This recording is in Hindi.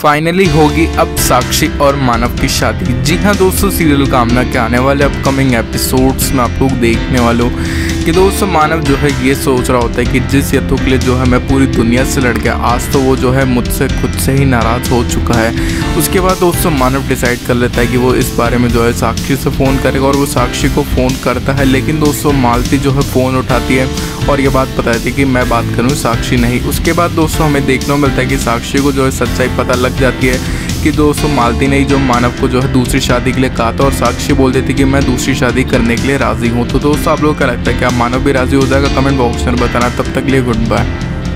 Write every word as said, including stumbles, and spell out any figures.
फाइनली होगी अब साक्षी और मानव की शादी। जी हाँ दोस्तों, सीरियल कामना के आने वाले अपकमिंग एपिसोड्स में आप लोग देखने वाले हो कि दोस्तों मानव जो है ये सोच रहा होता है कि जिस यत्तों के लिए जो है मैं पूरी दुनिया से लड़ गया, आज तो वो जो है मुझसे खुद से ही नाराज़ हो चुका है। उसके बाद दोस्तों मानव डिसाइड कर लेता है कि वो इस बारे में जो है साक्षी से फ़ोन करेगा और वो साक्षी को फ़ोन करता है, लेकिन दोस्तों मालती जो है फ़ोन उठाती है और ये बात बताती है कि मैं बात करूँ, साक्षी नहीं। उसके बाद दोस्तों हमें देखने को मिलता है कि साक्षी को जो है सच्चाई पता लग जाती है कि दोस्तों मालती ने जो मानव को जो है दूसरी शादी के लिए कहा था और साक्षी बोल देती कि मैं दूसरी शादी करने के लिए राज़ी हूँ। तो दोस्तों आप लोगों को क्या लगता है, क्या मानव भी राज़ी हो जाएगा? कमेंट बॉक्स में बताना। तब तक के लिए गुड बाय।